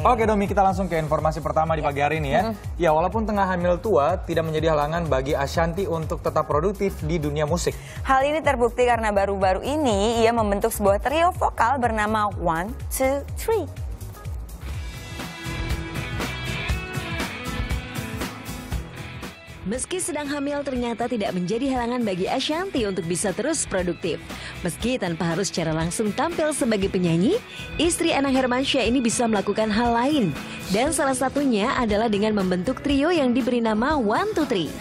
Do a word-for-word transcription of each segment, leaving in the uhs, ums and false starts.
Oke Domi, kita langsung ke informasi pertama di pagi hari ini ya. Ya, walaupun tengah hamil tua, tidak menjadi halangan bagi Ashanty untuk tetap produktif di dunia musik. Hal ini terbukti karena baru-baru ini ia membentuk sebuah trio vokal bernama One, Two, Three. Meski sedang hamil, ternyata tidak menjadi halangan bagi Ashanty untuk bisa terus produktif. Meski tanpa harus secara langsung tampil sebagai penyanyi, istri Anang Hermansyah ini bisa melakukan hal lain. Dan salah satunya adalah dengan membentuk trio yang diberi nama One Two Three.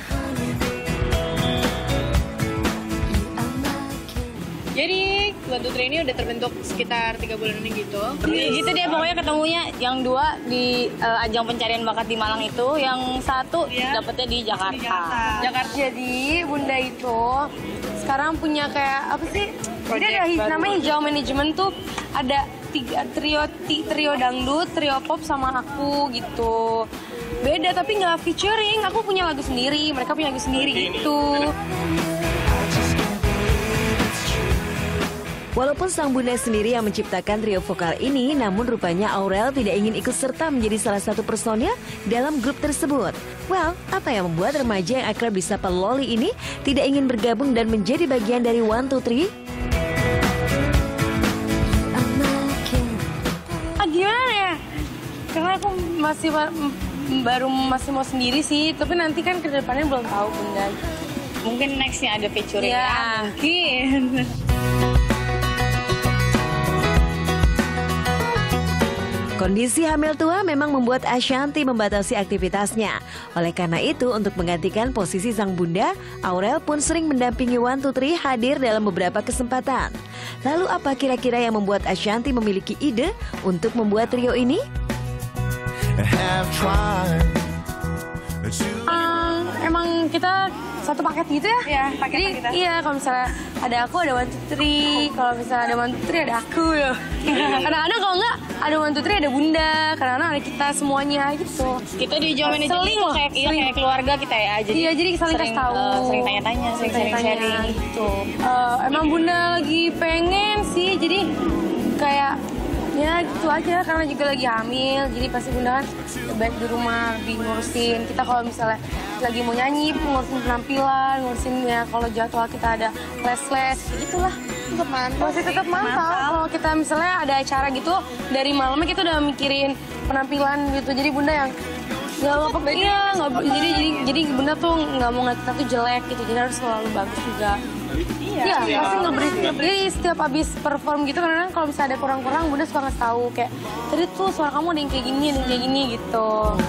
Jadi One Two Three ini udah terbentuk sekitar tiga bulan ini gitu. Ya gitu deh, pokoknya ketemunya yang dua di uh, ajang pencarian bakat di Malang itu, yang satu ya, dapetnya di Jakarta. Di Jakarta. Jakarta. Jadi Bunda itu sekarang punya kayak apa sih? Jadi ada his, namanya Hijau Management tuh, ada tiga trio ti, trio dangdut, trio pop sama aku gitu. Beda tapi nggak featuring. Aku punya lagu sendiri, mereka punya lagu sendiri gitu. Walaupun sang bunda sendiri yang menciptakan trio vokal ini, namun rupanya Aurel tidak ingin ikut serta menjadi salah satu personil dalam grup tersebut. Well, apa yang membuat remaja yang akrab disapa Loli ini tidak ingin bergabung dan menjadi bagian dari One Two Three? Ah, gimana ya? Karena aku masih baru masih mau sendiri sih, tapi nanti kan ke depannya belum tahu Bunda. Mungkin nextnya ada featuring ya, ya, mungkin. Kondisi hamil tua memang membuat Ashanty membatasi aktivitasnya. Oleh karena itu, untuk menggantikan posisi sang bunda, Aurel pun sering mendampingi One Two Three hadir dalam beberapa kesempatan. Lalu apa kira-kira yang membuat Ashanty memiliki ide untuk membuat trio ini? Um, emang kita satu paket gitu ya? Iya, paket Jadi, kita. Iya, kalau misalnya ada aku ada One Two Three, kalau misalnya ada One Two Three ada aku ya. Kadang-kadang kalau enggak ada One Two Three ada Bunda, kadang-kadang ada kita semuanya gitu. Kita di Hijau Management itu kayak, iya, kayak keluarga kita ya. Jadi iya, jadi saling kasih tahu, uh, sering tanya-tanya, sering sharing-sharing gitu. Uh, emang Bunda lagi pengen sih, jadi kayak ya gitu aja, karena juga lagi hamil, jadi pasti Bunda kan baik di rumah lebih ngurusin kita. Kalau misalnya lagi mau nyanyi, ngurusin penampilan, ngurusin ya kalau jadwal kita ada les-les, gitulah. Tetap mantap. Masih tetap mantap. Kalau kita misalnya ada acara gitu, dari malamnya kita udah mikirin penampilan gitu. Jadi Bunda yang nggak apa iya, nggak jadi jadi jadi Bunda tuh nggak mau ngeliat kita tuh jelek gitu. Jadi harus selalu bagus juga. Iya, iya, pasti nge-brief. Jadi setiap abis perform gitu, karena kalau misalnya ada kurang-kurang, Bunda suka ngasih tahu kayak tadi tuh suara kamu ada yang kayak gini, ada yang kayak gini gitu.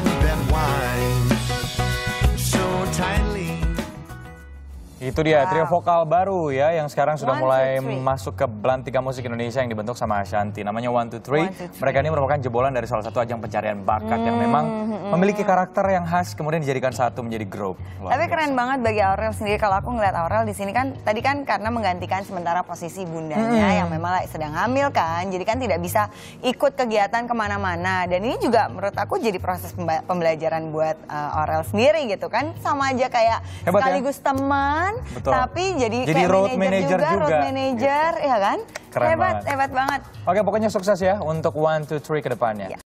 Itu dia, trio vokal baru ya yang sekarang sudah One, mulai two, three. masuk ke Belantika Musik Indonesia yang dibentuk sama Ashanty. Namanya One Two Three. One, two, three. Mereka ini merupakan jebolan dari salah satu ajang pencarian bakat hmm, yang memang hmm, memiliki karakter yang khas, kemudian dijadikan satu menjadi grup. Luar Tapi biasa. keren banget bagi Aurel sendiri. Kalau aku ngeliat Aurel di sini kan, tadi kan karena menggantikan sementara posisi bundanya hmm. yang memang sedang hamil kan, jadi kan tidak bisa ikut kegiatan kemana-mana. Dan ini juga menurut aku jadi proses pembelajaran buat uh, Aurel sendiri gitu kan, sama aja kayak Hebat, sekaligus ya? teman, Betul. tapi jadi, jadi kayak road manager manager juga, juga, road manager, gitu. ya kan? Keren hebat, banget. hebat banget. Oke, pokoknya sukses ya untuk One Two Three ke depannya. Ya.